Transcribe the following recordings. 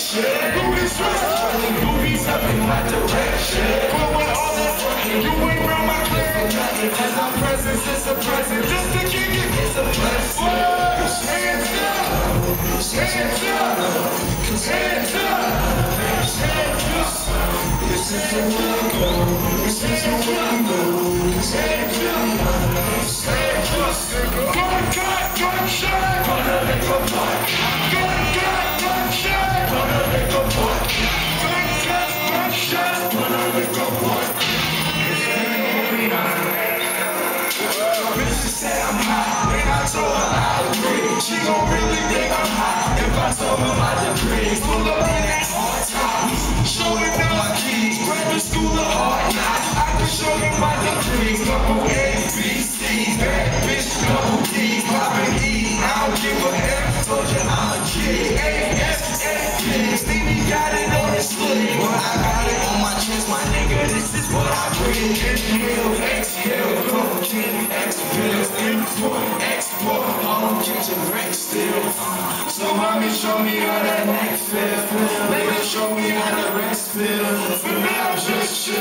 direction. Booties running, boobies up in my direction. But with all that fucking, you ain't round my clan. Cause our presence is a present. Just to kick it, it's a blessing. Hands up, hands up, hands up, hands up. This is the way I go. This is the way I go. Hands up, hands up. Gun shot, gonna make a point. Gun shot, gonna make a point. Gun shot, gonna make a point. Bitch, she said I'm hot, and I told her I agree. She gon' really think I'm hot if I told her my degrees. Pull up in that hard top, showing them my keys. Graduate school of hard knocks, I can show you my degrees. Couple A, B, C, bad bitch, double D's, poppin' E. I don't give a F, told you I'm a G. A, S, A, P, Stevie got it on his sleeve. Well, I got it on my chest, my nigga, this is what I breathe. Inhale, exhale, cocaine, X-pills, import, export, all them kitchen wrecks still. So mommy, show me how that neck feel. Nigga, show me how the rest feel. For now, just chill.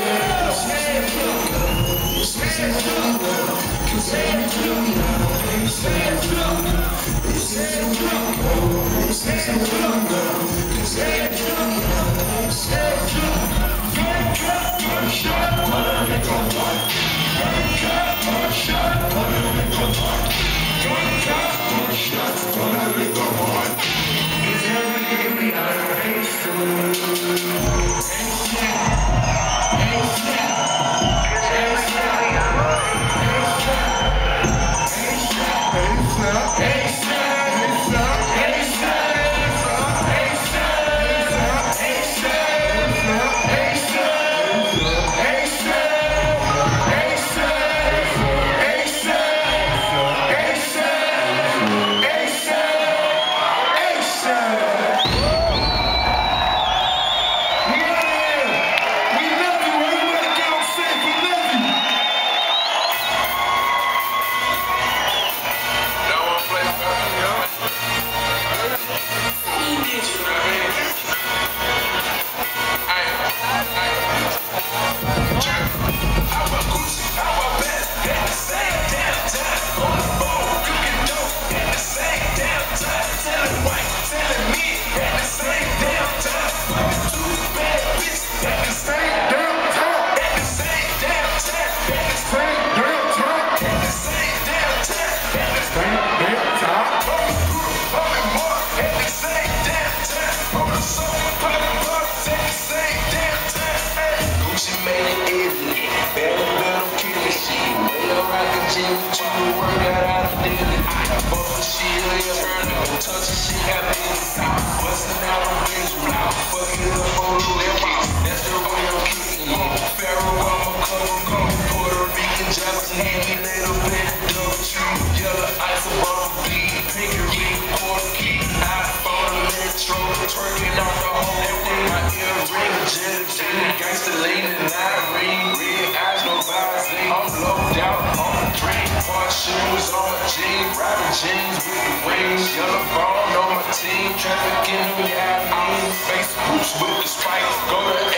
Gangsta leaning, not ring, red eyes, no vibes. I'm low down on the drink, hard shoes on my jeans, rapping jeans with the wings, yellow bone on my team, traffic in New York, face boots with the spikes, go to